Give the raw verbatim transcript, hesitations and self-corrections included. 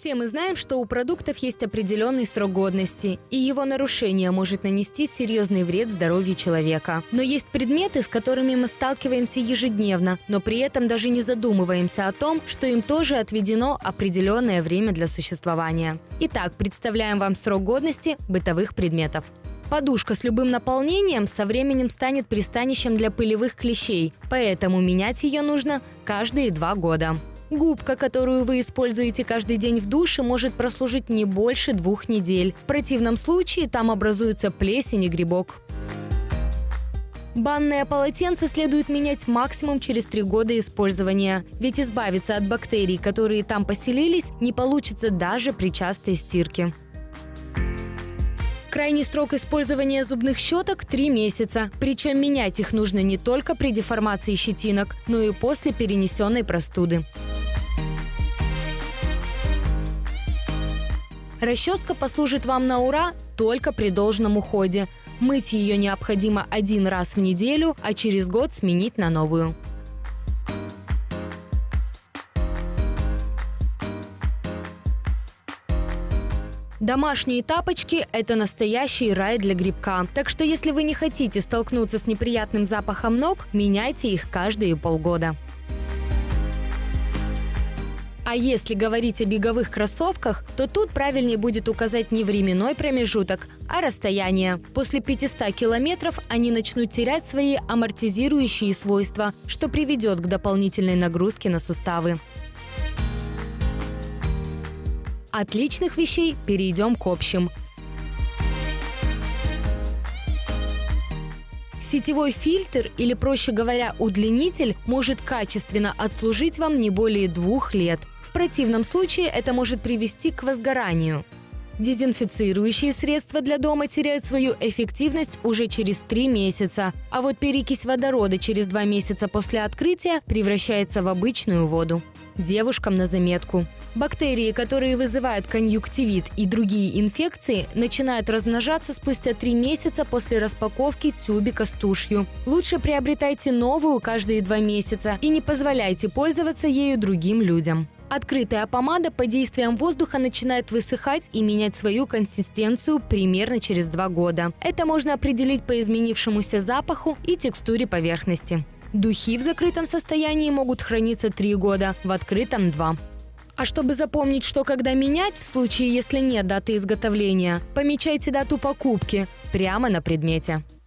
Все мы знаем, что у продуктов есть определенный срок годности, и его нарушение может нанести серьезный вред здоровью человека. Но есть предметы, с которыми мы сталкиваемся ежедневно, но при этом даже не задумываемся о том, что им тоже отведено определенное время для существования. Итак, представляем вам срок годности бытовых предметов. Подушка с любым наполнением со временем станет пристанищем для пылевых клещей, поэтому менять ее нужно каждые два года. Губка, которую вы используете каждый день в душе, может прослужить не больше двух недель. В противном случае там образуется плесень и грибок. Банное полотенце следует менять максимум через три года использования, ведь избавиться от бактерий, которые там поселились, не получится даже при частой стирке. Крайний срок использования зубных щеток – три месяца. Причем менять их нужно не только при деформации щетинок, но и после перенесенной простуды. Расческа послужит вам на ура только при должном уходе. Мыть ее необходимо один раз в неделю, а через год сменить на новую. Домашние тапочки – это настоящий рай для грибка. Так что если вы не хотите столкнуться с неприятным запахом ног, меняйте их каждые полгода. А если говорить о беговых кроссовках, то тут правильнее будет указать не временной промежуток, а расстояние. После пятисот километров они начнут терять свои амортизирующие свойства, что приведет к дополнительной нагрузке на суставы. От личных вещей перейдем к общим. Сетевой фильтр, или, проще говоря, удлинитель, может качественно отслужить вам не более двух лет. В противном случае это может привести к возгоранию. Дезинфицирующие средства для дома теряют свою эффективность уже через три месяца, а вот перекись водорода через два месяца после открытия превращается в обычную воду. Девушкам на заметку. Бактерии, которые вызывают конъюнктивит и другие инфекции, начинают размножаться спустя три месяца после распаковки тюбика с тушью. Лучше приобретайте новую каждые два месяца и не позволяйте пользоваться ею другим людям. Открытая помада под действием воздуха начинает высыхать и менять свою консистенцию примерно через два года. Это можно определить по изменившемуся запаху и текстуре поверхности. Духи в закрытом состоянии могут храниться три года, в открытом – два. А чтобы запомнить, что когда менять, в случае, если нет даты изготовления, помечайте дату покупки прямо на предмете.